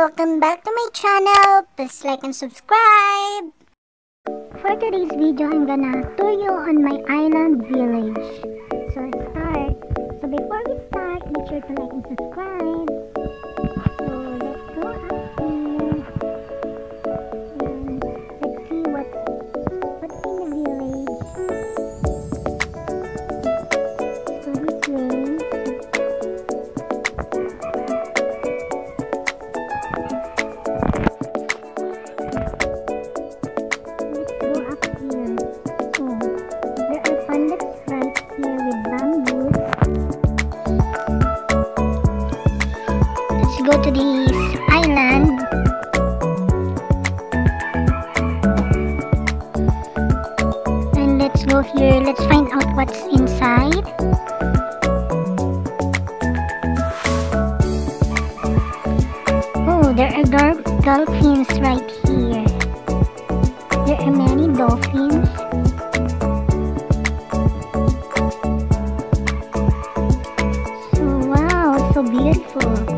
welcome back to my channel. Please like and subscribe. For today's video, I'm gonna tour you on my island village. So let's start. So before we start, make sure to like and subscribe. So let's go up here. And let's see what's in the village. So this way. Go to this island. And let's go here. Let's find out what's inside. Oh, there are dolphins right here. There are many dolphins. So wow, so beautiful.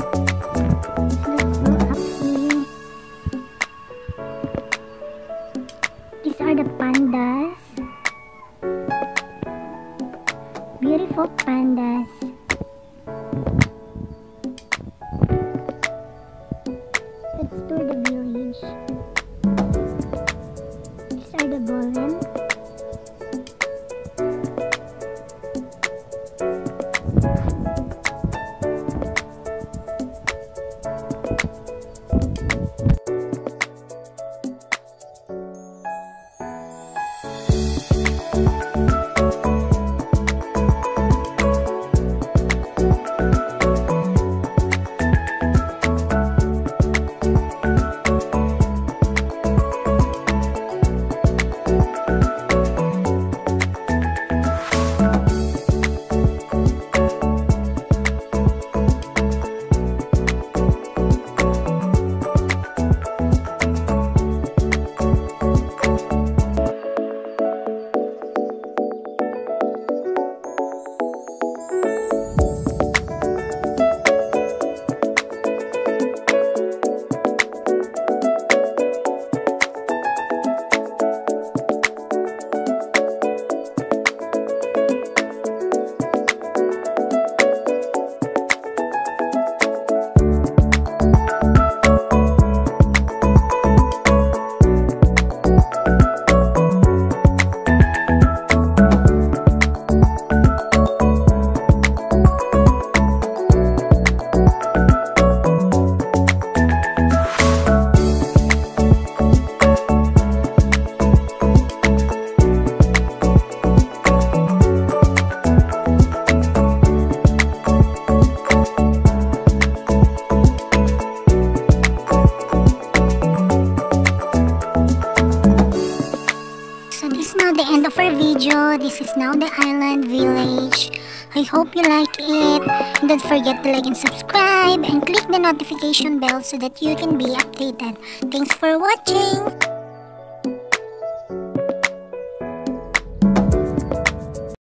These are the pandas. Beautiful pandas. Let's tour the village. These are the golems. The end of our video. This is now the island village. I hope you like it. And don't forget to like and subscribe and click the notification bell so that you can be updated. Thanks for watching.